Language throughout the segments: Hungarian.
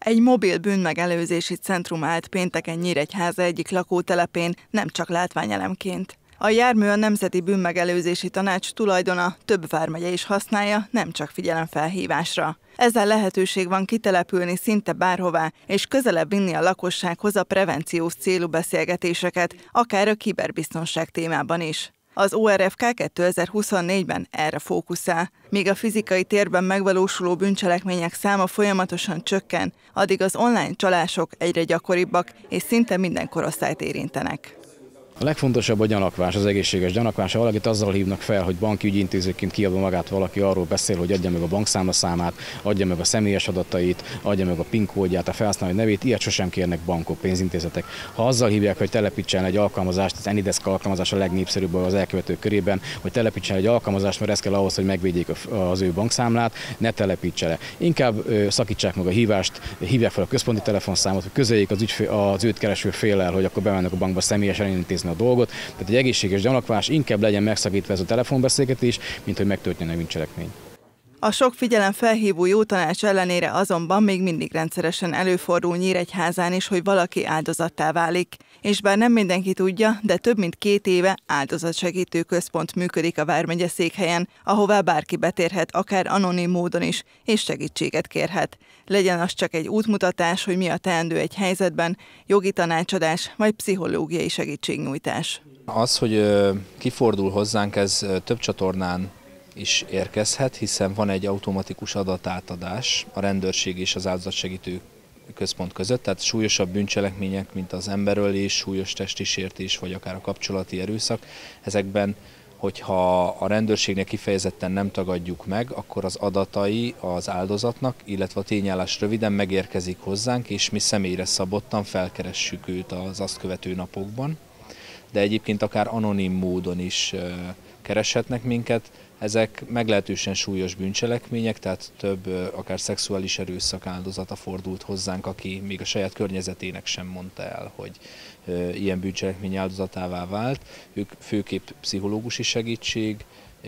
Egy mobil bűnmegelőzési centrum állt pénteken Nyíregyháza egyik lakótelepén, nem csak látványelemként. A jármű a Nemzeti Bűnmegelőzési Tanács tulajdona, több vármegye is használja, nem csak figyelemfelhívásra. Ezzel lehetőség van kitelepülni szinte bárhová, és közelebb vinni a lakossághoz a prevenciós célú beszélgetéseket, akár a kiberbiztonság témában is. Az ORFK 2024-ben erre fókuszál. Míg a fizikai térben megvalósuló bűncselekmények száma folyamatosan csökken, addig az online csalások egyre gyakoribbak, és szinte minden korosztályt érintenek. A legfontosabb a gyanakvás, az egészséges gyanakvás. Ha valakit azzal hívnak fel, hogy banki ügyintézőként kiadva magát valaki, arról beszél, hogy adja meg a bankszámlaszámát, adja meg a személyes adatait, adja meg a PIN kódját, a felhasználói nevét, ilyet sosem kérnek bankok, pénzintézetek. Ha azzal hívják, hogy telepítsen egy alkalmazást, az AnyDesk alkalmazás a legnépszerűbb az elkövetők körében, hogy telepítsen egy alkalmazást, mert ez kell ahhoz, hogy megvédjék az ő bankszámlát, ne telepítse le. Inkább szakítsák meg a hívást, hívják fel a központi telefonszámot, hogy közeljék az őt kereső féllel, hogy akkor bemennek a bankba személyesen elintézni a dolgot. Tehát egy egészséges gyanakvás, inkább legyen megszakítva ez a telefonbeszélgetés, mint hogy megtörténjen a bűncselekmény. A sok figyelemfelhívó jó tanács ellenére azonban még mindig rendszeresen előfordul Nyíregyházán is, hogy valaki áldozattá válik. És bár nem mindenki tudja, de több mint 2 éve áldozatsegítő központ működik a vármegye székhelyen, ahová bárki betérhet, akár anonim módon is, és segítséget kérhet. Legyen az csak egy útmutatás, hogy mi a teendő egy helyzetben, jogi tanácsadás vagy pszichológiai segítségnyújtás. Az, hogy kifordul hozzánk, ez több csatornán is érkezhet, hiszen van egy automatikus adatátadás a rendőrség és az áldozatsegítő központ között, tehát súlyosabb bűncselekmények, mint az emberölés, súlyos testi sértés, vagy akár a kapcsolati erőszak, ezekben, hogyha a rendőrségnek kifejezetten nem tagadjuk meg, akkor az adatai az áldozatnak, illetve a tényállás röviden megérkezik hozzánk, és mi személyre szabottan felkeressük őt az azt követő napokban. De egyébként akár anonim módon is kereshetnek minket. Ezek meglehetősen súlyos bűncselekmények, tehát több akár szexuális erőszak áldozata fordult hozzánk, aki még a saját környezetének sem mondta el, hogy ilyen bűncselekmény áldozatává vált. Ők főképp pszichológusi segítség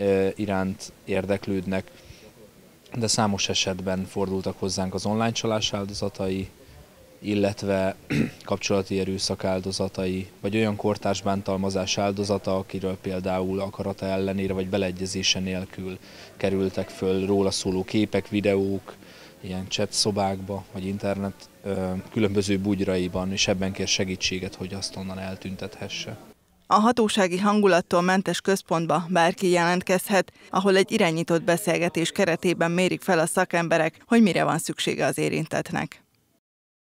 iránt érdeklődnek, de számos esetben fordultak hozzánk az online csalás áldozatai, illetve kapcsolati erőszak áldozatai, vagy olyan kortárs bántalmazás áldozata, akiről például akarata ellenére vagy beleegyezése nélkül kerültek föl róla szóló képek, videók, ilyen chat szobákba, vagy internet különböző bugyraiban, és ebben kér segítséget, hogy azt onnan eltüntethesse. A hatósági hangulattól mentes központba bárki jelentkezhet, ahol egy irányított beszélgetés keretében mérik fel a szakemberek, hogy mire van szüksége az érintettnek.